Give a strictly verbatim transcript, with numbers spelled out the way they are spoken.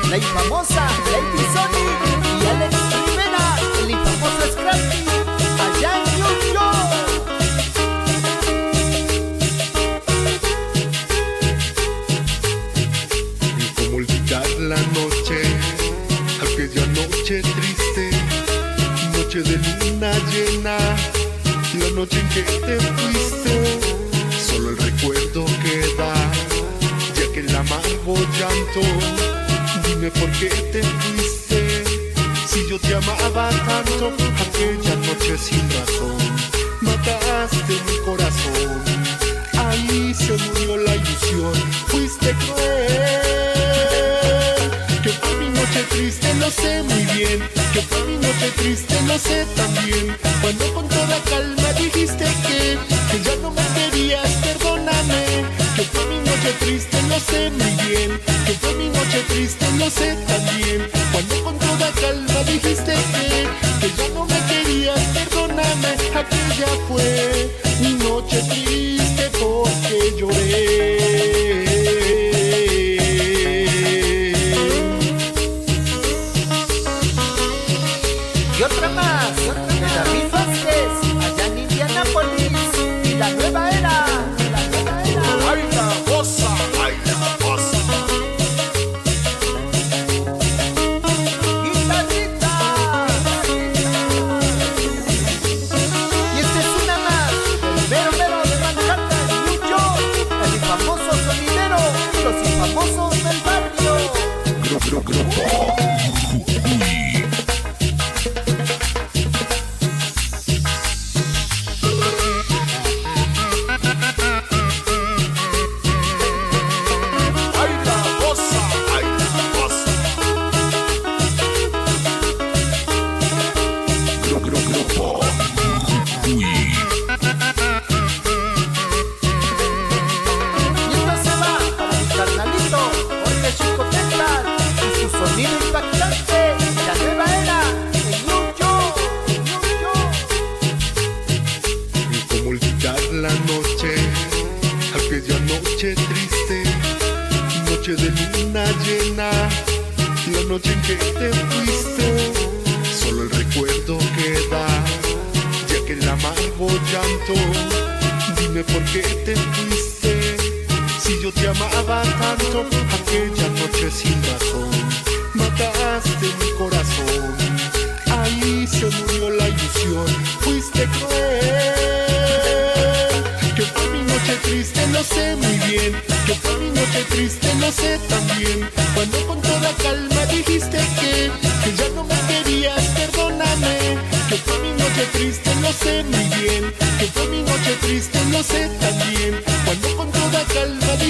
la infamosa Lady Sony y Alex Rivera, el infamoso Scrappy, allá en New York. Y cómo olvidar la noche, aquella noche triste, noche de luna llena, la noche en que te fuiste. Solo el recuerdo queda, ya que el amargo llanto. Dime por qué te fuiste, si yo te amaba tanto. Aquella noche sin razón, mataste mi corazón. Ahí se murió la ilusión, fuiste cruel. Que fue mi noche triste, lo sé muy bien. Que fue mi noche triste, lo sé también. Cuando con toda calma dijiste que, que ya no me querías, perdóname. Que fue mi noche triste, lo sé muy bien. Que fue mi noche triste, lo sé también. Cuando con toda calma dijiste que, que ya no me querías, perdóname. Aquella fue mi noche triste porque lloré. Y otra más, de David Vázquez, allá en Indianápolis, y la nueva era, la nueva era. ¡Ay, la cosa! ¡Ay, la cosa! Guitarrita. Y esta es una más, del mero mero de Manhattan, New York, el infamoso sonidero, los infamosos del barrio. Gru, gru, grupo. Sonido impactante, la nueva era en New York, New York. Y cómo olvidar la noche, aquella noche triste, noche de luna llena, la noche en que te fuiste. Solo el recuerdo queda, ya que el amargo llanto. Dime por qué te fuiste, si yo te amaba tanto. Aquella noche sin razón, mataste mi corazón. Ahí se murió la ilusión, fuiste cruel. Que fue mi noche triste, lo sé muy bien. Que fue mi noche triste, lo sé también. Cuando con toda calma dijiste que, que ya no me querías, perdóname. Que fue mi noche triste, lo sé muy bien. Que fue mi noche triste, lo sé también. Cuando con toda calma dijiste